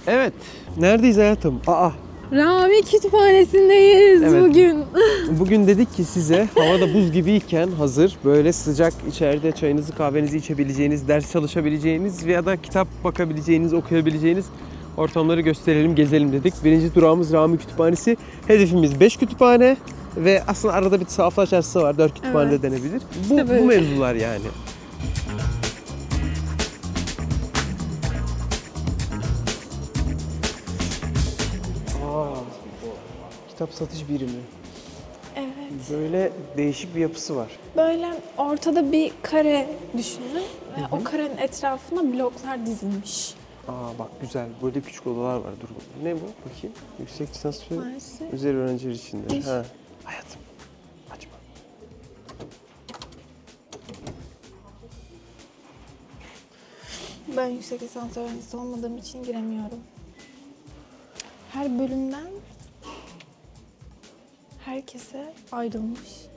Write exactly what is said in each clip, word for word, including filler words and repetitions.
Evet. Neredeyiz hayatım? Aa. Rami Kütüphanesi'ndeyiz evet. bugün. Bugün dedik ki size havada buz gibiyken hazır böyle sıcak içeride çayınızı kahvenizi içebileceğiniz, ders çalışabileceğiniz veya da kitap bakabileceğiniz, okuyabileceğiniz ortamları gösterelim, gezelim dedik. Birinci durağımız Rami Kütüphanesi. Hedefimiz beş kütüphane ve aslında arada bir Safra Çarşısı var. dört kütüphane evet. de denebilir. Bu, işte bu mevzular yani. Kitap satış birimi. Evet. Böyle değişik bir yapısı var. Böyle ortada bir kare düşünün ve o karenin etrafına bloklar dizilmiş. Aa bak güzel. Böyle küçük odalar var. Dur. Ne bu? Bakayım. Yüksek lisans ve özel öğrenciler içinde. İş. Ha. Hayatım. Açma. Ben yüksek lisans öğrencisi olmadığım için giremiyorum. Her bölümden herkese ayrılmış.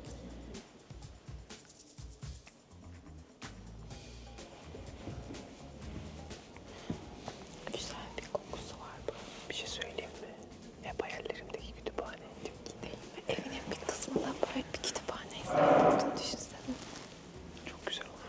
Güzel bir kokusu var bu. Bir şey söyleyeyim mi? Hep hayallerimdeki kütüphane. Çok değil mi? Evinin bir kısmında böyle bir kütüphane isterdim. Düşünsene. Çok güzel olur.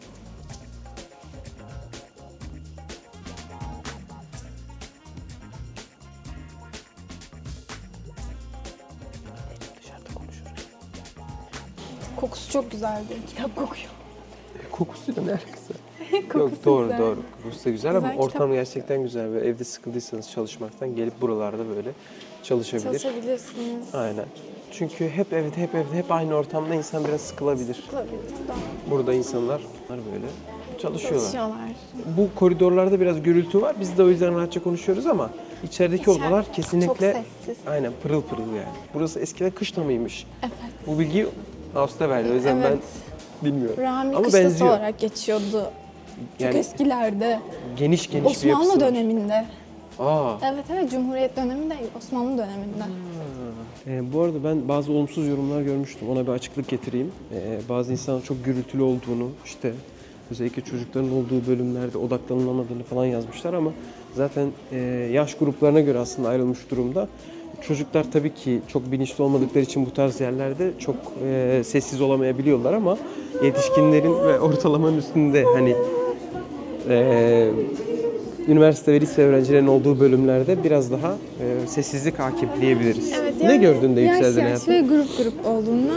Kokusu çok güzeldi. Kitap kokuyor. Kokusuyla ne alakası? Yok doğru güzel. doğru. Kokusu da güzel, güzel ama ortam gerçekten güzel. Böyle evde sıkıldıysanız çalışmaktan gelip buralarda böyle çalışabilir. Çalışabilirsiniz. Aynen. Çünkü hep evde, hep evde, hep aynı ortamda insan biraz sıkılabilir. Sıkılabilir. Burada insanlar böyle çalışıyorlar. Çalışıyorlar. Bu koridorlarda biraz gürültü var. Biz de o yüzden rahatça konuşuyoruz ama içerideki İçer, odalar kesinlikle çok sessiz. Aynen pırıl pırıl yani. Burası eskiden kışla mıymış? Evet. Bu bilgiyi Ağustos'ta verdi. O yüzden evet. ben bilmiyorum. Rami ama kışlası benziyor. olarak geçiyordu. Çok yani, eskilerde. Geniş geniş Osmanlı bir yapısı Osmanlı döneminde. Aa. Evet evet Cumhuriyet dönemi değil, Osmanlı döneminde. Ee, bu arada ben bazı olumsuz yorumlar görmüştüm. Ona bir açıklık getireyim. Ee, bazı insanlar çok gürültülü olduğunu, işte özellikle çocukların olduğu bölümlerde odaklanılamadığını falan yazmışlar ama zaten e, yaş gruplarına göre aslında ayrılmış durumda. Çocuklar tabii ki çok bilinçli olmadıkları için bu tarz yerlerde çok e, sessiz olamayabiliyorlar ama yetişkinlerin ve ortalamanın üstünde hani e, üniversite ve lise öğrencilerinin olduğu bölümlerde biraz daha e, sessizlik hakim diyebiliriz. Evet, yani ne gördün de yükseldin hayatım? Yaş yaş ve grup grup olduğunu.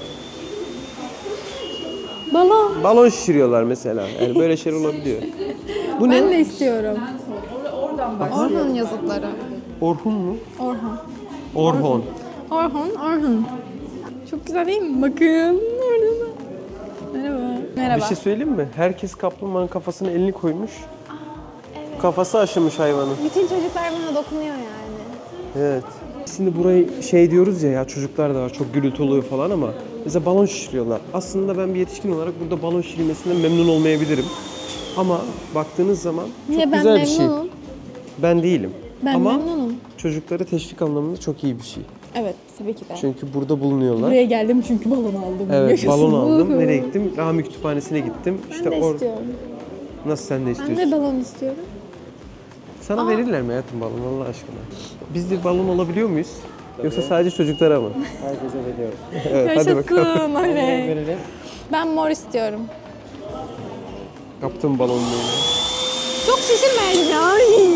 Balon. Balon şişiriyorlar mesela. Yani böyle şeyler olabiliyor. Bu ben ne? de istiyorum. Orhun yazıtları. Orhun mu? Orhun. Orhun. Orhun, Orhun. Çok güzel değil mi? Bakın. Merhaba. Merhaba. Bir şey söyleyeyim mi? Herkes kaplumbağanın kafasına elini koymuş. Aa, evet. Kafası aşınmış hayvanın. Bütün çocuklar bana dokunuyor yani. Evet. Şimdi burayı şey diyoruz ya, ya çocuklar da var, çok gürültü oluyor falan ama mesela balon şişiriyorlar. Aslında ben bir yetişkin olarak burada balon şişirmesinden memnun olmayabilirim. Ama baktığınız zaman çok Niye, güzel bir memnunum. şey. Ben değilim. Ben ama memnunum. Çocuklara teşvik anlamında çok iyi bir şey. Evet, tabii ki de. Çünkü burada bulunuyorlar. Buraya geldim çünkü balon aldım. Evet, Yaşasın. balon aldım. Nereye gittim? Rami Kütüphanesi'ne gittim. Ben işte de or... istiyorum. Nasıl sen de istiyorsun? Ben de balon istiyorum. Sana Aa. verirler mi hayatım balon Allah aşkına? Biz de balon alabiliyor muyuz? Tabii. Yoksa sadece çocuklara mı? Herkese veriyoruz. Evet, hadi bakalım. Oley. Ben mor istiyorum. Kaptım balonunu. Çok şişirmeyelim ya.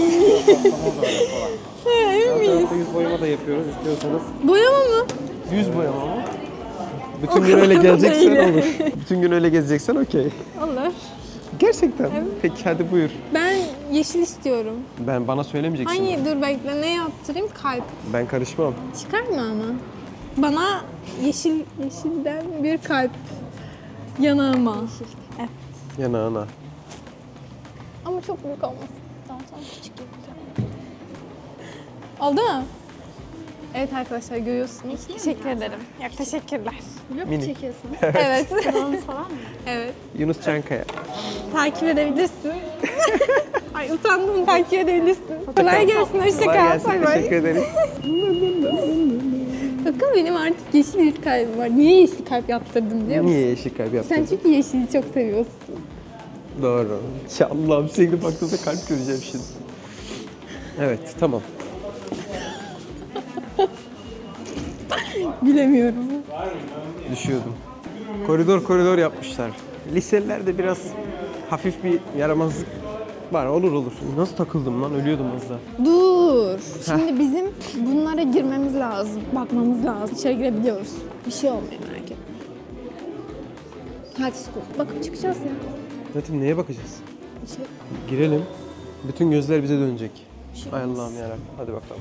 Emin miyiz? Yüz boyama da yapıyoruz istiyorsanız. Boyama mı? Yüz boyama mı? Bütün gün öyle geleceksen olur. Bütün gün öyle gezeceksen okey. Olur. Gerçekten. Evet. Peki hadi buyur. Ben yeşil istiyorum. Ben bana söylemeyeceksin. Hangi? Dur bekle, ne yaptırayım? Kalp. Ben karışmam. Çıkar mı ama? Bana yeşil yeşilden bir kalp yanağıma. Yeşil. Evet. Yanağına. Ama çok büyük olmasın. Tamam tamam, küçük yapacağım. Oldu mu? Evet arkadaşlar, görüyorsunuz. Teşekkür ederim. Yok, teşekkürler. Vlog mu çekiyorsunuz? Evet. Kanalınız falan mı? Evet. Yunus Çankaya. Takip edebilirsin. Ay utandım, takip edebilirsin. Kolay gelsin, hoşça kal. Bay bay. Teşekkür ederim. Bakın benim artık yeşil bir kalbim var. Niye yeşil kalp yaptırdım biliyor musun? Niye yeşil kalp yaptın? Sen çünkü yeşili çok seviyorsun. Doğru. Ya Allah'ım, sevgili baktığımda kalp göreceğim şimdi. Evet, tamam. Bilemiyorum. Düşüyordum. Koridor koridor yapmışlar. Liseliler de biraz hafif bir yaramazlık var. Olur olur. Nasıl takıldım lan? Ölüyordum az daha. Dur. Şimdi bizim bunlara girmemiz lazım. Bakmamız lazım. İçeri girebiliyoruz. Bir şey olmuyor merak etme. Hadi bakıp çıkacağız ya. Zaten neye bakacağız? Bir şey. Girelim. Bütün gözler bize dönecek. Bir şey Ay olmaz. Allah'ım yarabbim. Hadi bakalım.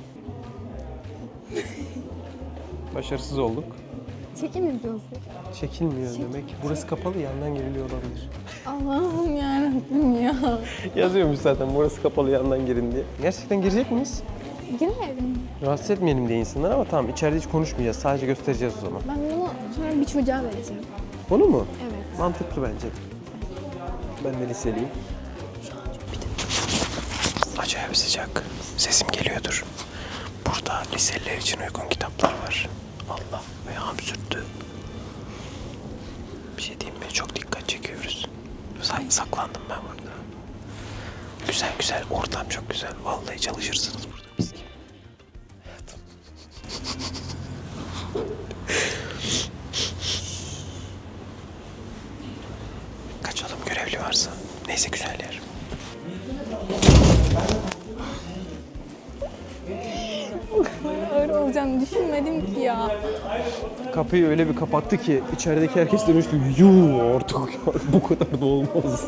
Başarısız olduk. Çekilmiyorsun. Çekilmiyor demek. Burası kapalı, yandan giriliyor olabilir. Allah'ım yarabbim ya. Yazıyormuş zaten burası kapalı, yandan girin diye. Gerçekten girecek miyiz? Giremedim. Rahatsız etmeyelim diye insanlar ama tamam, içeride hiç konuşmayacağız. Sadece göstereceğiz o zaman. Ben bunu sonra bir çocuğa vereceğim. Onu mu? Evet. Mantıklı bence. Ben de liseliyim. Acayip sıcak. Sesim geliyordur. Burada liseliler için uygun kitaplar var. Allah, ayağım sürttü. Bir şey diyeyim mi? Çok dikkat çekiyoruz. Sa- saklandım ben burada. Güzel güzel, ortam çok güzel. Vallahi çalışırsınız burada. Biz gibi. Kaçalım, görevli varsa. Neyse, güzel yer. Öyle olacağını düşünmedim ki ya. Kapıyı öyle bir kapattı ki içerideki herkes demişti yuh artık bu kadar da olmaz.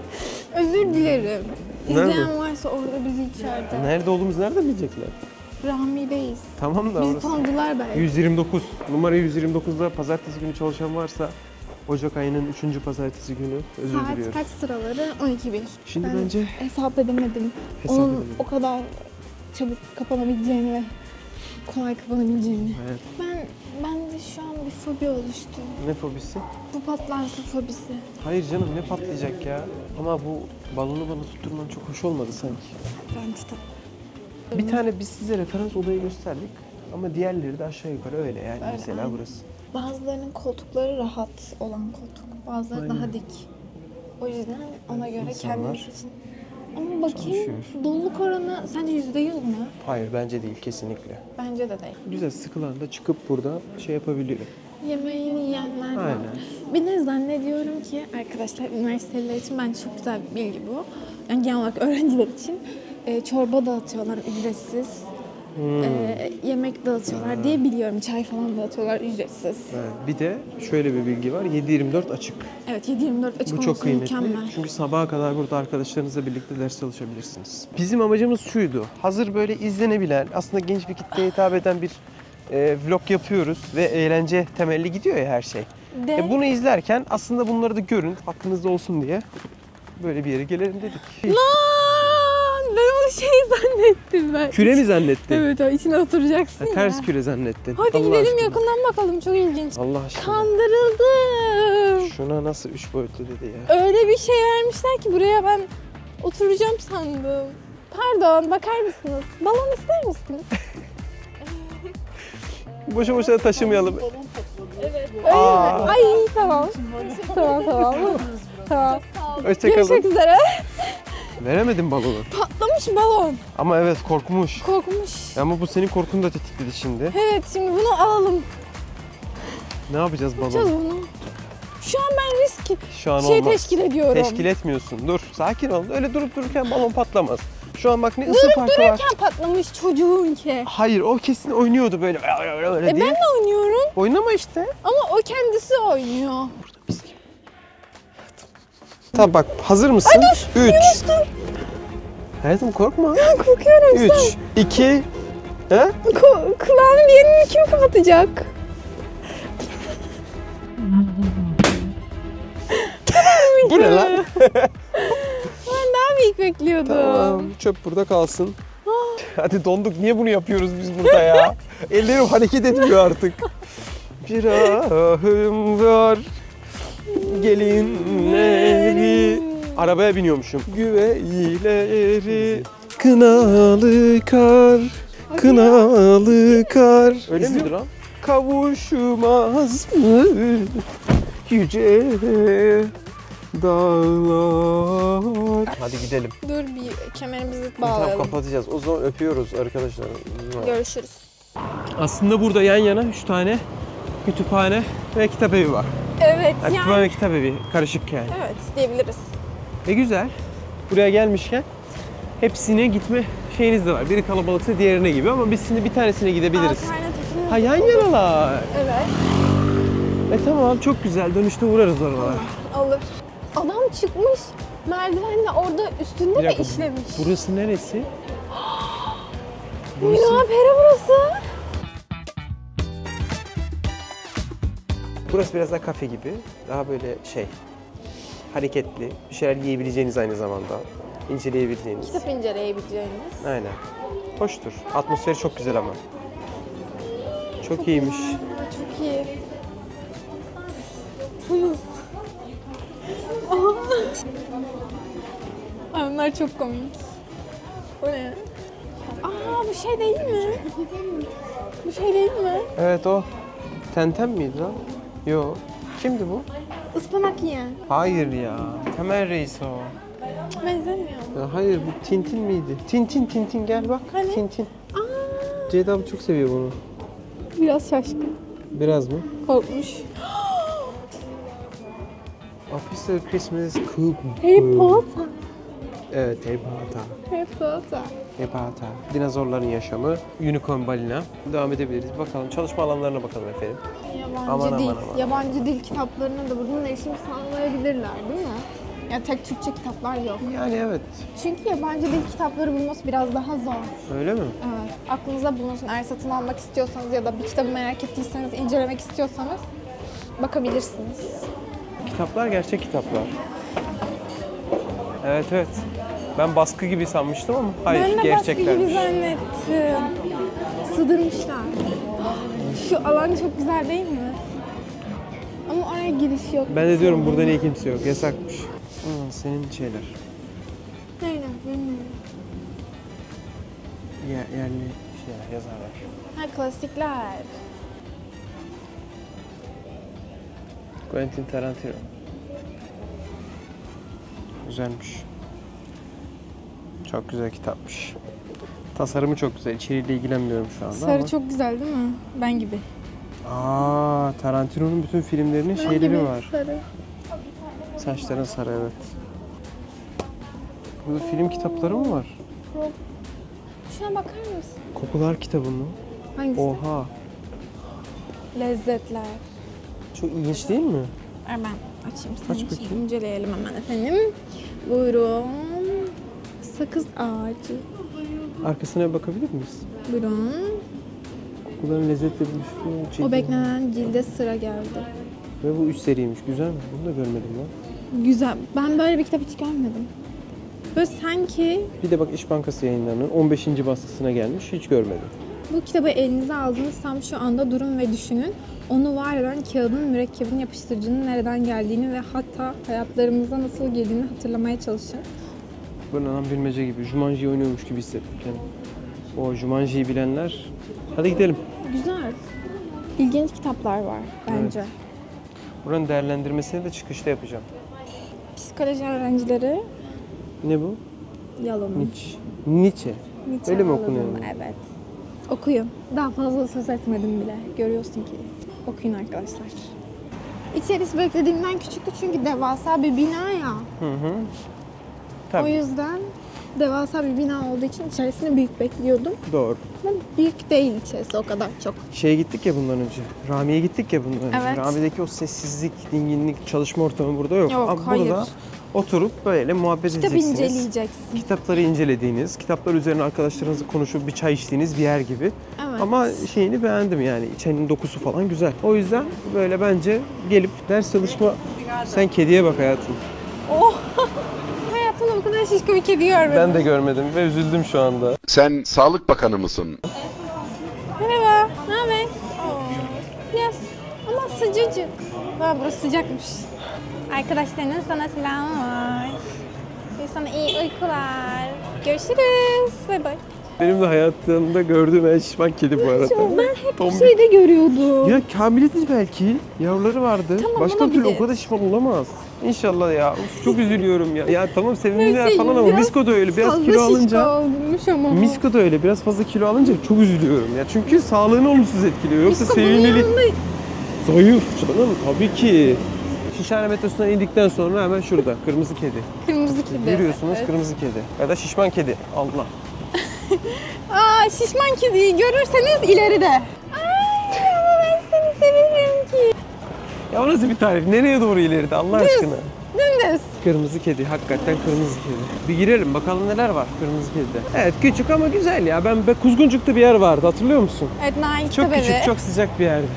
Özür dilerim. Nerede? İzleyen varsa orada bizi içeride. Nerede olduğumuzu nereden bilecekler? Rahmi'deyiz. Tamam da Bizi orası. tanıdılar belki. yüz yirmi dokuz. Numara yüz yirmi dokuzda pazartesi günü çalışan varsa Ocak ayının üçüncü pazartesi günü özür Saat diliyorum. kaç sıraları? on iki bir. Şimdi Ben bence hesap edemedim. hesap Onun edelim. o kadar çabuk kapanabileceğini ve kolay kapanabileceğini. Evet. Ben ben de şu an bir fobi oluştu. Ne fobisi? Bu patlarsa fobisi. Hayır canım, ne patlayacak ya? Ama bu balonu bana tutturman çok hoş olmadı sanki. Bence de. Bir tane biz size referans odayı gösterdik ama diğerleri de aşağı yukarı öyle yani. Öyle, Mesela aynen. burası. Bazılarının koltukları rahat olan koltuk. Bazıları Aynen. daha dik. O yüzden ona göre İnsanlar kendiniz için. Ama bakayım çalışıyor. doluluk oranı sence yüzde yüz mü? Hayır, bence değil, kesinlikle. Bence de değil. Güzel, sıkılan da çıkıp burada şey yapabiliyor. Yemeğini yiyenler var. Aynen. Bir de zannediyorum ki arkadaşlar üniversiteliler için bence çok güzel bir bilgi bu. Yani genel olarak öğrenciler için e, çorba dağıtıyorlar ücretsiz. Hmm. E, yemek dağıtıyorlar diye biliyorum. Çay falan dağıtıyorlar ücretsiz. Evet. Bir de şöyle bir bilgi var, yedi yirmi dört açık. Evet yedi yirmi dört açık Bu çok olması kıymetli. mükemmel. Çünkü sabaha kadar burada arkadaşlarınızla birlikte ders çalışabilirsiniz. Bizim amacımız şuydu. Hazır böyle izlenebilen, aslında genç bir kitleye hitap eden bir e, vlog yapıyoruz ve eğlence temelli gidiyor ya her şey. De, E, bunu izlerken aslında bunları da görün, aklınızda olsun diye böyle bir yere gelelim dedik. Lan ben onu şey zannettim ben. Küre mi zannettin? Evet o içine oturacaksın Ha, ya. ters küre zannettin. Hadi Allah gidelim aşkına. yakından bakalım çok ilginç. Allah aşkına. Kandırıldım. Şuna nasıl üç boyutlu dedi ya. Öyle bir şey vermişler ki buraya ben oturacağım sandım. Pardon bakar mısınız? Balon ister misiniz? Boşu boşuna taşımayalım. Öyle Aa. mi? Ay tamam. tamam tamam. tamam. Hoşçakalın. Görüşmek üzere. Veremedim balonu. Patlamış balon. Ama evet, korkmuş. Korkmuş. Ama bu senin korkunu da tetikledi şimdi. Evet şimdi bunu alalım. Ne yapacağız Yapacağız balonu? bunu. Şu an ben risk Şu an şey olmaz. teşkil ediyorum. Teşkil etmiyorsun. Dur, sakin ol. Öyle durup dururken balon patlamaz. Şu an bak ne ısı Durup farkı var. dururken patlamış çocuğun ki. Hayır, o kesin oynuyordu böyle öyle, öyle E diye. ben de oynuyorum Oynama işte. ama o kendisi oynuyor. Tamam bak, hazır mısın? Ay dur, üç. Yunus dur. Hayatım korkma. Ben korkuyorum sen. üç, iki, he? Ko- kulağının bir yerini kim kapatacak? Bu ne lan? Ben daha büyük bekliyordum. Tamam, çöp burada kalsın. Hadi donduk, niye bunu yapıyoruz biz burada ya? Ellerim hareket etmiyor artık. Bir ahım var, gelinleri. Arabaya biniyormuşum. Güveyleri, kınalı kar, kınalı kar. Öyle miydi lan? Kavuşmaz mı yüce dağlar. Hadi gidelim. Dur bir kemerimizi Tamam, bağlayalım. kapatacağız. O zaman öpüyoruz arkadaşlar. Görüşürüz. Aslında burada yan yana üç tane kütüphane ve kitap evi var. Evet Yani yani. kütüphane ve kitap evi karışık yani. Evet diyebiliriz. Ve güzel. Buraya gelmişken hepsine gitme şeyiniz de var. Biri kalabalıksa diğerine gibi ama biz şimdi bir tanesine gidebiliriz. Alternatifimiz Ha yan yanalar. Evet. E tamam çok güzel. Dönüşte uğrarız oralara. Olur. Adam çıkmış. Merdivenle orada üstünde Bir de dakika, işlemiş. Burası neresi? Münapere burası. Burası biraz daha kafe gibi. Daha böyle şey, hareketli. Bir şeyler yiyebileceğiniz aynı zamanda. İnceleyebileceğiniz. Kitap inceleyebileceğiniz. Aynen. Hoştur. Atmosferi çok güzel ama. Çok iyiymiş. Aa, çok iyi. Tunus. Ay, bunlar çok komik. Bu ne? Aa bu şey değil mi? Bu şey değil mi? Evet o. Tentem miydi lan? Yo. Kimdi bu? Ispanak yiyen. Hayır ya. Temel Reis o. Benzemiyor mu? Ya hayır bu Tintin miydi? Tintin Tintin gel bak. Hani? Tintin. Aa, Ceyda abla çok seviyor bunu. biraz şaşkın. Biraz mı? Korkmuş. Officer Christmas Cook. Harry Potter. Evet Harry Potter. Harry Potter. Harry Potter. Dinozorların yaşamı. Unicorn balina. Devam edebiliriz. Bakalım çalışma alanlarına bakalım efendim. Yabancı Aman, dil. aman, aman. Yabancı dil kitaplarına da buradan erişim sağlayabilirler değil mi? Ya tek Türkçe kitaplar yok. Yani evet. Çünkü yabancı dil kitapları bulması biraz daha zor. Öyle mi? Evet. Aklınızda bulunsun. Eğer satın almak istiyorsanız ya da bir kitabı merak ettiyseniz, incelemek istiyorsanız bakabilirsiniz. Kitaplar gerçek kitaplar. Evet evet. Ben baskı gibi sanmıştım ama hayır Ben de baskı gerçeklermiş. gibi zannettim. Sığdırmışlar. Şu alan çok güzel değil mi? Ama oraya giriş yok. Ben de diyorum burada niye kimse yok. Yasakmış. Hmm, senin şeyler. Aynen. bilmiyorum. Yer, yerli şeyler, yazarlar. Ha klasikler. Quentin Tarantino. Güzelmiş. Çok güzel kitapmış. Tasarımı çok güzel. İçeriğiyle ilgilenmiyorum şu anda Sarı ama. çok güzel değil mi? Ben gibi. Aa, Tarantino'nun bütün filmlerinin Ben şeyleri gibi var. sarı. Saçların sarı evet. Burada film kitapları mı var? Şuna bakar mısın? Kokular kitabı mı? Hangisi? Oha. Lezzetler. Çok ilginç değil mi? Ver ben açayım Aç senin için. bakayım. İnceleyelim hemen efendim. Buyurun. Sakız ağacı. Arkasına bakabilir miyiz? Buyurun. Kokuların lezzetle buluştuğu cildi. O beklenen cilde sıra geldi. Ve bu üç seriymiş. Güzel mi? Bunu da görmedim lan. Güzel. Ben böyle bir kitap hiç görmedim. Böyle sanki Bir de bak İş Bankası yayınlarının on beşinci baskısına gelmiş. Hiç görmedim. bu kitabı elinize aldığınız tam şu anda durun ve düşünün. Onu var eden kağıdın, mürekkebin, yapıştırıcının nereden geldiğini ve hatta hayatlarımıza nasıl girdiğini hatırlamaya çalışın. Böyle lan bilmece gibi. Jumanji oynuyormuş gibi hissettim kendimi. O Jumanji'yi bilenler. Hadi gidelim. Güzel. İlginç kitaplar var bence. Evet. Buranın değerlendirmesini de çıkışta yapacağım. Psikoloji öğrencileri Ne bu? Yalom'un. Nietzsche. Nietzsche. Nietzsche Öyle mi Yalom'un, okunuyor? Evet. Okuyun. Daha fazla söz etmedim bile. Görüyorsun ki. Okuyun arkadaşlar. İçerisi beklediğimden küçüktü çünkü devasa bir bina ya. Hı hı. O Tabii. yüzden devasa bir bina olduğu için içerisini büyük bekliyordum. Doğru. Ama büyük değil içerisi o kadar çok. Şeye gittik ya bundan önce. Rami'ye gittik ya bundan önce. Evet. Rami'deki o sessizlik, dinginlik, çalışma ortamı burada yok. Yok, Ama hayır. burada oturup böyle muhabbet Kitap edeceksiniz. inceleyeceksin. Kitapları incelediğiniz, kitaplar üzerine arkadaşlarınızla konuşup bir çay içtiğiniz bir yer gibi. Evet. Ama şeyini beğendim yani. İçerinin dokusu falan güzel. O yüzden böyle bence gelip ders çalışma... Sen kediye bak hayatım. Oh! Hayatımda bu kadar şişko bir kedi görmedim. Ben de görmedim ve üzüldüm şu anda. Sen Sağlık Bakanı mısın? Merhaba, ne haber? Biraz ama sıcacık. Ha, burası sıcakmış. Arkadaşlarının sana selamı var. Ve sana iyi uykular. Görüşürüz. Bay bay. Benim de hayatımda gördüğüm en şişman kedi bu arada. Ben hep Tombik. bir şeyde görüyordum. Ya Kamil'di belki. Yavruları vardı. Tamam, Başka türlü o olabilir. kadar şişman olamaz. İnşallah ya. Uf, çok üzülüyorum ya. Ya tamam sevimliler Neyse, falan ama biraz Misko da öyle. Biraz fazla kilo şişko alınca. olmuş ama. Misko da öyle. Biraz fazla kilo alınca çok üzülüyorum ya. Çünkü sağlığını olumsuz etkiliyor. Yoksa Misko bunun sevimlilik... yanında Zayıf canım tabii ki. Şişhane metrosundan indikten sonra hemen şurada. Kırmızı kedi. kırmızı kedi. Yürüyorsunuz Evet. kırmızı kedi. Ya da şişman kedi. Allah. Aa, şişman kediyi görürseniz ileride. Ay ama ben seni severim ki. Ya o nasıl bir tarif? Nereye doğru ileride Allah aşkına? Dümdüz. Kırmızı kedi. Hakikaten kırmızı kedi. Bir girelim bakalım neler var kırmızı kedide. Evet küçük ama güzel ya. Ben, ben Kuzguncuk'ta bir yer vardı hatırlıyor musun? Evet, Nail Çok Kitap küçük, Evi. çok sıcak bir yerdi.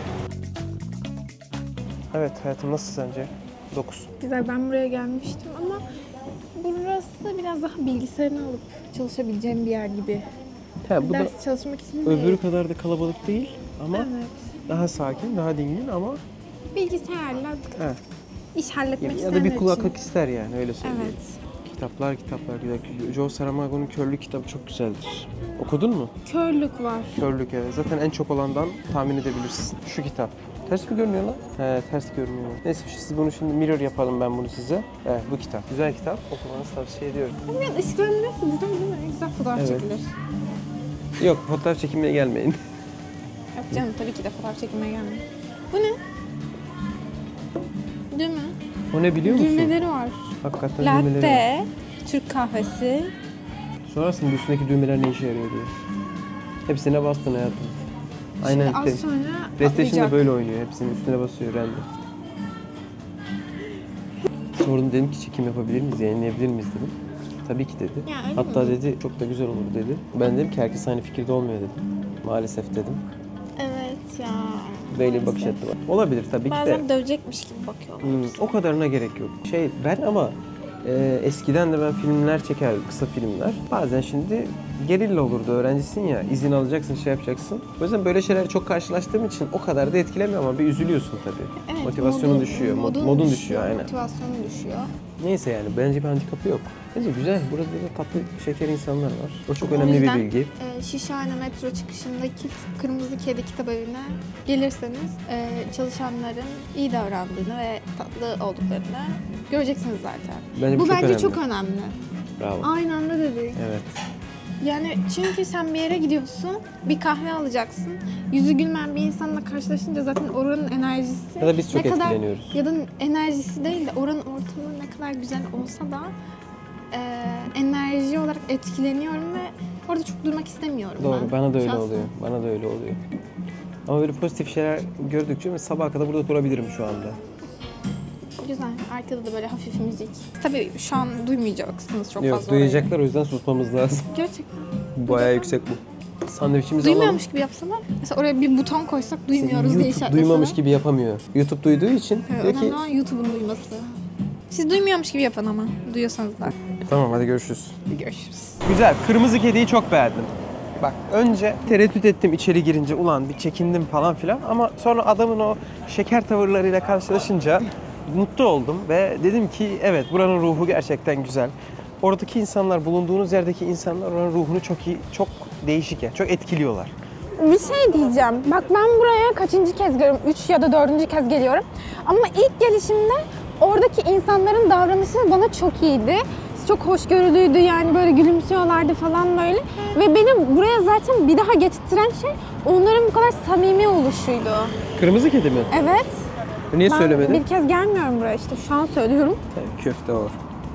Evet hayatım nasıl sence? dokuz. Güzel, ben buraya gelmiştim ama burası biraz daha bilgisayarını alıp çalışabileceğim bir yer gibi. He, bu da Ders çalışmak için öbürü değil. kadar da kalabalık değil ama Evet. daha sakin, daha dingin ama Bilgisayarla he. iş halletmek Ya, ya isteyenler da bir için. kulaklık ister yani öyle söyleyeyim. Evet. Kitaplar kitaplar güzel. Joe Saramago'nun Körlük kitabı çok güzeldir. Okudun mu? Körlük var. Körlük evet. Zaten en çok olandan tahmin edebilirsin. Şu kitap. Ters mi görünüyor lan? He ters görünüyor. Neyse siz bunu şimdi mirror yapalım ben bunu size. Evet bu kitap. Güzel kitap. Okumanızı tavsiye ediyorum. Evet, ışıklandırırsa güzel değil mi? Güzel fotoğraf Evet. çekilir. Yok fotoğraf çekimine gelmeyin. Yok canım, tabii ki de fotoğraf çekmeye gelmiyor. Bu ne? Değil mi? O ne biliyor musun? Düğmeleri var. Hakikaten düğmeleri var. Latte, Türk kahvesi. Sorarsın bu üstündeki düğmeler ne işe yarıyor diye. Hepsine bastın hayatım. Aynen. Şimdi az de- sonra PlayStation'da patlayacak. böyle oynuyor. Hepsinin üstüne basıyor random. Sordum dedim ki çekim yapabilir miyiz, yayınlayabilir miyiz dedim. Tabii ki dedi. Ya, öyle Hatta mi? dedi çok da güzel olur dedi. Ben dedim ki herkes aynı fikirde olmuyor dedim. Maalesef dedim. Evet ya. Böyle bir bakış açısı var. Olabilir tabii ki de. Bazen dövecekmiş gibi bakıyorlar. Hmm, o kadarına gerek yok. Şey ben ama e, eskiden de ben filmler çekerdim, kısa filmler. Bazen şimdi gerilla olurdu, öğrencisin ya, izin alacaksın, şey yapacaksın. O yüzden böyle şeylerle çok karşılaştığım için o kadar da etkilemiyor ama bir üzülüyorsun tabii. Evet, Motivasyonun modun- düşüyor, mod- modun modun düşüyor, düşüyor aynen. Motivasyonun düşüyor. Neyse yani bence bir handikapı yok. Bence güzel, burada da tatlı, şeker insanlar var. O çok O önemli bir yüzden, bilgi. E, Şişhane metro çıkışındaki Kırmızı Kedi Kitap Evi'ne gelirseniz e, çalışanların iyi davrandığını ve tatlı olduklarını göreceksiniz zaten. Bence bu, Bu çok bence önemli. çok önemli. Bravo. Aynı anda dedik. Evet. Yani çünkü sen bir yere gidiyorsun, bir kahve alacaksın. Yüzü gülmeyen bir insanla karşılaşınca zaten oranın enerjisi... Ya da biz çok ne kadar, etkileniyoruz. Ya da enerjisi değil de oranın ortamı ne kadar güzel olsa da e, enerji olarak etkileniyorum ve orada çok durmak istemiyorum Doğru, ben. bana da öyle şahsen. oluyor. Bana da öyle oluyor. Ama böyle pozitif şeyler gördükçe mesela sabaha kadar burada durabilirim şu anda. Güzel. Arkada da böyle hafif müzik. Tabii şu an duymayacaksınız çok Yok, fazla orayı. duyacaklar o yüzden susmamız lazım. Gerçekten. Bayağı yüksek bu. Sandviçimizi alalım. Duymuyormuş gibi yapsalar. Mesela oraya bir buton koysak duymuyoruz diye YouTube işaretleseler. duymamış gibi yapamıyor. YouTube duyduğu için Evet, diyor önemli ki olan YouTube'un duyması. Siz duymuyormuş gibi yapın ama. Duyuyorsanız da. tamam hadi görüşürüz. Görüşürüz. Güzel. Kırmızı kediyi çok beğendim. Bak önce tereddüt ettim içeri girince ulan bir çekindim falan filan ama sonra adamın o şeker tavırlarıyla karşılaşınca mutlu oldum ve dedim ki evet buranın ruhu gerçekten güzel. Oradaki insanlar, bulunduğunuz yerdeki insanlar oranın ruhunu çok iyi, çok değişik ya, çok etkiliyorlar. Bir şey diyeceğim. Bak ben buraya kaçıncı kez geliyorum? Üç ya da dördüncü kez geliyorum. Ama ilk gelişimde oradaki insanların davranışı bana çok iyiydi. Çok hoşgörülüydü yani böyle gülümsüyorlardı falan böyle. Ve beni buraya zaten bir daha getirtiren şey onların bu kadar samimi oluşuydu. Kırmızı kedi mi? Evet. Niye Ben söylemedin? bir kez gelmiyorum buraya işte şu an söylüyorum. Tabii, köfte var.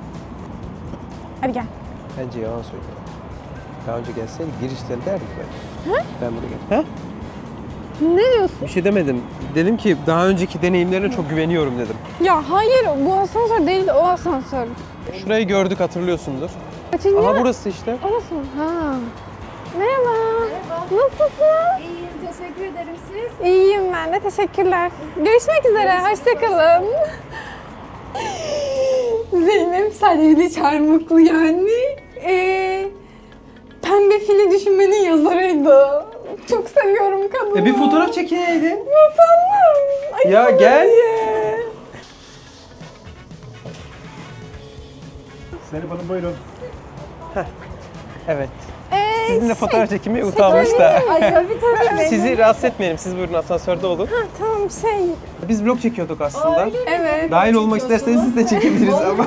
Hadi gel. Bence yalan söylüyor. Daha önce gelseydi girişten derdik ben. Hı? Ben buraya gel. Ha? Ne diyorsun? Bir şey demedim. Dedim ki daha önceki deneyimlerine çok güveniyorum dedim. Ya hayır bu asansör değil de o asansör. Şurayı gördük hatırlıyorsundur. Kaçıncı? Aha burası işte. Orası mı? Ha. Merhaba. Merhaba. Nasılsın? İyiyim, teşekkür ederim siz. İyiyim ben de. Teşekkürler. Görüşmek üzere. Hoşçakalın. Zeynep Selvi Çarmıklı yani. Ee, Pembe Fili Düşünmenin yazarıydı. Çok seviyorum kadını. E bir fotoğraf çekineydin. Efendim? Ay, Ya gel. Zeynep Hanım buyurun. Evet. Ee, sizinle fotoğraf çekilmeye utanmış da. Ay tabii tabii. Sizi rahatsız etmeyelim. Siz buyurun asansörde olun. Ha, tamam şey. Biz vlog çekiyorduk aslında. Evet. Dahil olmak isterseniz siz de çekebiliriz ama.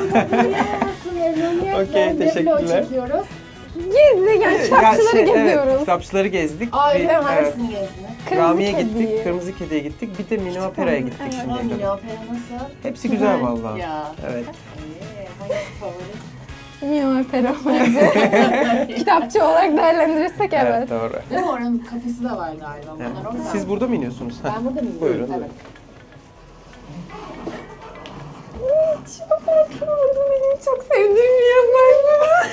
Okey, Okey, teşekkürler. çekiyoruz. Gezi yani kitapçıları Ya şey, geziyoruz. Evet, kitapçıları gezdik. Ay Bir, evet. evet, Hangisini gezdiniz? Kırmızı Rami'ye Kedi'yi. gittik, Kırmızı Kedi'ye gittik. Bir de Mini Opera'ya gittik Evet. şimdi. Hangi opera nasıl? Hepsi güzel vallahi. Ya. Evet. Ee, hangisi favori? Mio Opera bence. Kitapçı olarak değerlendirirsek evet. Evet, doğru. Değil mi? Oranın kafesi de var galiba. Evet. Bunlar orada. Siz burada mı iniyorsunuz? Ben burada mıyım? Buyurun. Evet. Çok tatlı oldu. Benim çok sevdiğim bir yazar.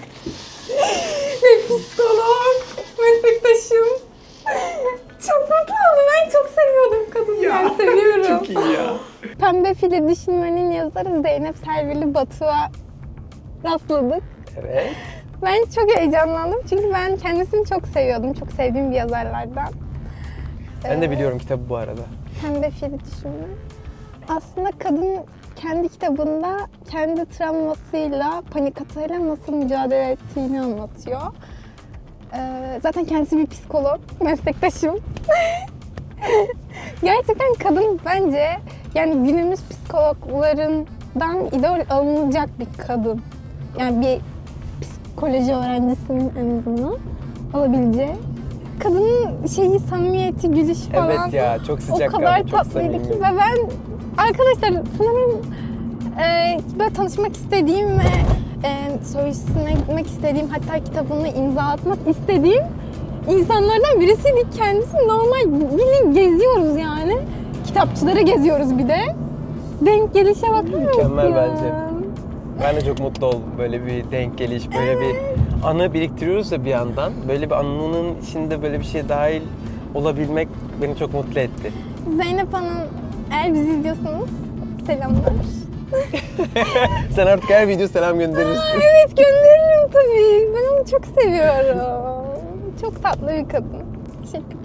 Ve psikolog, meslektaşım. Çok tatlı oldu. Ben çok seviyordum kadını. Yani seviyorum. Çok iyi ya. Pembe Fili Düşünmenin yazarı Zeynep Servili Batu'ya rastladık. Evet. Ben çok heyecanlandım çünkü ben kendisini çok seviyordum. Çok sevdiğim bir yazarlardan. Ben de biliyorum kitabı bu arada. Pembe Fili Düşünme. Aslında kadın kendi kitabında kendi travmasıyla, panik atağıyla nasıl mücadele ettiğini anlatıyor. Ee, zaten kendisi bir psikolog, meslektaşım. Gerçekten kadın bence yani günümüz psikologlarından idol alınacak bir kadın. Yani bir psikoloji öğrencisinin en azından alabileceği. Kadının şeyi, samimiyeti, gülüş falan. Evet ya, çok sıcak O kadar kaldı, çok tatlıydı samimi. ki ve ben arkadaşlar sanırım e, böyle tanışmak istediğim ve e, söyleşisine gitmek istediğim, hatta kitabını imza atmak istediğim insanlardan birisiydi kendisi. Normal bildiğin geziyoruz yani. Kitapçıları geziyoruz bir de. Denk gelişe bakar mısın? Mükemmel bence. Ben de çok mutlu oldum. Böyle bir denk geliş, böyle bir anı biriktiriyoruz ya bir yandan. Böyle bir anının içinde böyle bir şey dahil olabilmek beni çok mutlu etti. Zeynep Hanım, eğer bizi izliyorsanız selamlar. Sen artık her video selam gönderirsin. Evet, gönderirim tabii. Ben onu çok seviyorum. Çok tatlı bir kadın. Teşekkürler.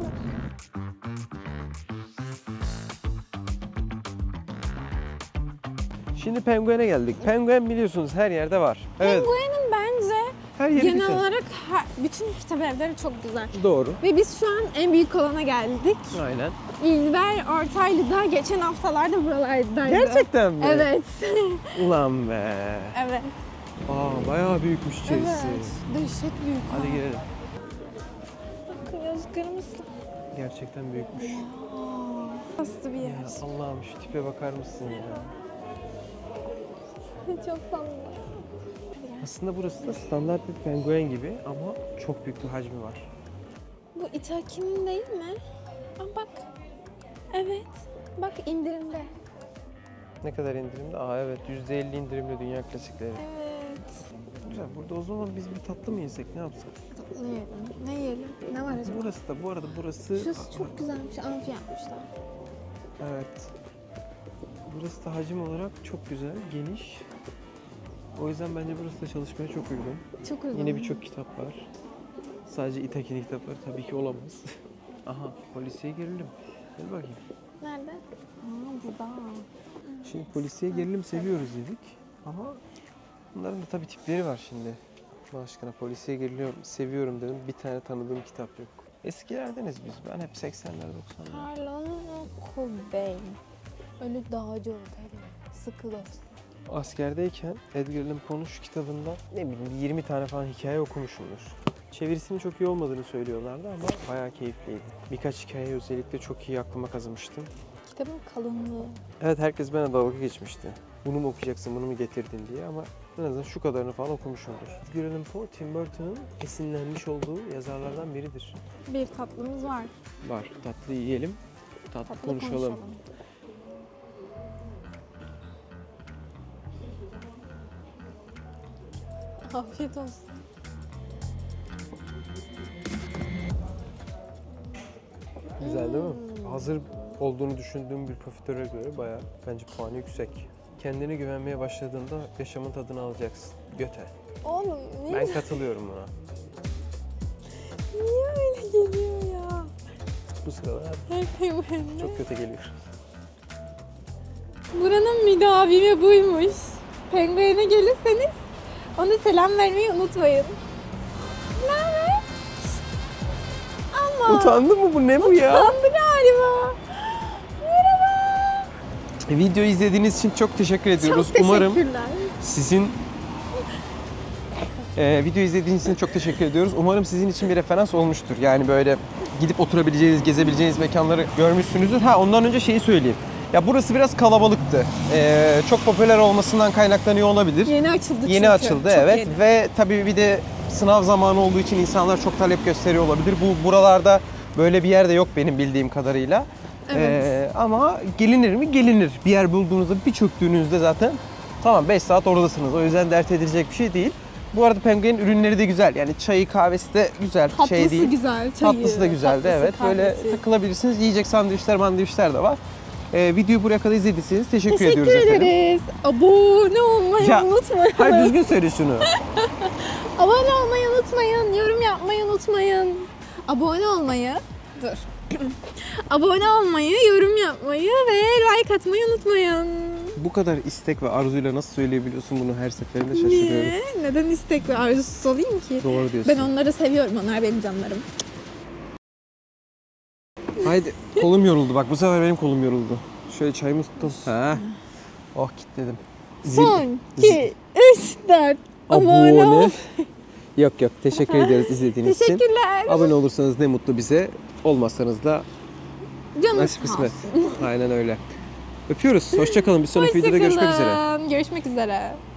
Şimdi Penguen'e geldik. Penguen biliyorsunuz her yerde var. Evet. Penguen'in bence Her yeri genel güzel. olarak her- bütün kitap evleri çok güzel. Doğru. Ve biz şu an en büyük olana geldik. Aynen. İlber Ortaylı da geçen haftalarda buralardaydı. Gerçekten mi? Evet. Ulan be. Evet. Aa, bayağı büyükmüş içerisi. Evet. Dehşet büyük. Hadi girelim. Bakın yazıklarım mısın? Gerçekten büyükmüş. Nasıl bir yer? Ya Allah'ım şu tipe bakar mısın ya? Çok tatlı. Aslında burası da standart bir penguen gibi ama çok büyük bir hacmi var. Bu İtaki'nin değil mi? Aa, bak. Evet. Bak indirimde. Ne kadar indirimli? Aa evet, yüzde elli indirimli dünya klasikleri. Evet. Güzel. Burada o zaman biz bir tatlı mı yesek, ne yapsak? Ne yiyelim? Ne yiyelim? Ne var acaba? Burası da bu arada burası... Şurası çok güzelmiş. Amfi yapmışlar. Evet. Burası da hacim olarak çok güzel, geniş. O yüzden bence burası da çalışmaya çok uygun. Çok uygun. Yine birçok kitap var. Sadece İtaki'nin kitapları tabii ki olamaz. Aha, polisiye gerilim. Gel bakayım. Nerede? Aa, burada. Şimdi polisiye gerilim seviyoruz dedik ama bunların da tabii tipleri var şimdi. Allah aşkına polisiye gerilim seviyorum dedim, bir tane tanıdığım kitap yok. Eskilerdeniz biz, ben hep seksenler doksanlar. Harlan Cobain. Ölü Dağcı Oteli. Sıkı dost. Askerdeyken Edgar Allan Poe'nun şu kitabından ne bileyim yirmi tane falan hikaye okumuşumdur. Çevirisinin çok iyi olmadığını söylüyorlardı ama bayağı keyifliydi. Birkaç hikaye özellikle çok iyi aklıma kazımıştım. Kitabın kalınlığı. Evet, herkes bana dalga geçmişti. Bunu mu okuyacaksın, bunu mu getirdin diye ama en azından şu kadarını falan okumuşumdur. Edgar Allan Poe, Tim Burton'ın esinlenmiş olduğu yazarlardan biridir. Bir tatlımız var. Var, tatlı yiyelim, tatlı, Tatlı konuşalım. konuşalım. Afiyet olsun. Güzel değil mi? Hazır olduğunu düşündüğüm bir profiteroya göre bayağı bence puanı yüksek. Kendine güvenmeye başladığında yaşamın tadını alacaksın. Göte. Oğlum niye, Ben katılıyorum buna. niye öyle geliyor ya? Bu sıralar Her penguende. çok kötü geliyor. Buranın müdavimi buymuş. Penguen'e gelirseniz ona selam vermeyi unutmayın. Ne haber? Utandı mı bu? Ne bu ya? Utandı galiba. Videoyu izlediğiniz için çok teşekkür ediyoruz. Çok Umarım teşekkürler. sizin e, video izlediğiniz için çok teşekkür ediyoruz. Umarım sizin için bir referans olmuştur. Yani böyle gidip oturabileceğiniz, gezebileceğiniz mekanları görmüşsünüzdür. Ha ondan önce şeyi söyleyeyim. Ya burası biraz kalabalıktı. E, çok popüler olmasından kaynaklanıyor olabilir. Yeni açıldı çünkü. Yeni açıldı Çok evet yeni. ve tabii bir de sınav zamanı olduğu için insanlar çok talep gösteriyor olabilir. Bu buralarda böyle bir yerde yok benim bildiğim kadarıyla. Evet. Ee, ama gelinir mi? Gelinir. Bir yer bulduğunuzda, bir çöktüğünüzde zaten tamam beş saat oradasınız. O yüzden dert edilecek bir şey değil. Bu arada Penguen'in ürünleri de güzel. Yani çayı, kahvesi de güzel. Tatlısı şey değil. güzel, çayı. Tatlısı da güzeldi tatlısı, evet. Böyle kahvesi. takılabilirsiniz. Yiyecek sandviçler, mandviçler de var. Ee, videoyu buraya kadar izlediyseniz teşekkür, Teşekkür ediyoruz efendim. ederiz. Abone olmayı Ya, unutmayın. Hayır düzgün söyle şunu. Abone olmayı unutmayın. Yorum yapmayı unutmayın. Abone olmayı. Dur. Abone olmayı, yorum yapmayı ve like atmayı unutmayın. Bu kadar istek ve arzuyla nasıl söyleyebiliyorsun bunu her seferinde şaşırıyorum. Niye? Neden istek ve arzusuz olayım ki? Doğru diyorsun. Ben onları seviyorum. Onlar benim canlarım. Haydi kolum yoruldu bak bu sefer benim kolum yoruldu. Şöyle çayımı tuttum. Ha. Oh kilitledim. Zil- Son, iki, üç, dört. Abone ol. Abone. Yok yok teşekkür ederiz izlediğiniz için. Teşekkürler. Abone olursanız ne mutlu bize. Olmazsanız da Canım nasip sağ kısmet. olsun. Aynen öyle. Öpüyoruz. Hoşça kalın. Bir sonraki videoda görüşmek üzere. Hoşça kalın. Görüşmek üzere.